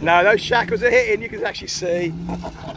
No, those shackles are hitting, you can actually see.